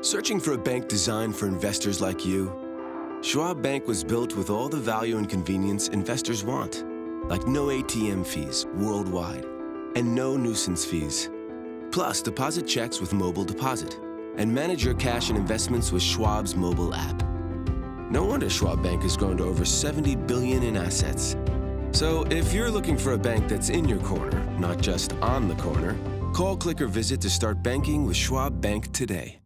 Searching for a bank designed for investors like you? Schwab Bank was built with all the value and convenience investors want, like no ATM fees worldwide and no nuisance fees. Plus, deposit checks with mobile deposit and manage your cash and investments with Schwab's mobile app. No wonder Schwab Bank has grown to over $70 billion in assets. So if you're looking for a bank that's in your corner, not just on the corner, call, click, or visit to start banking with Schwab Bank today.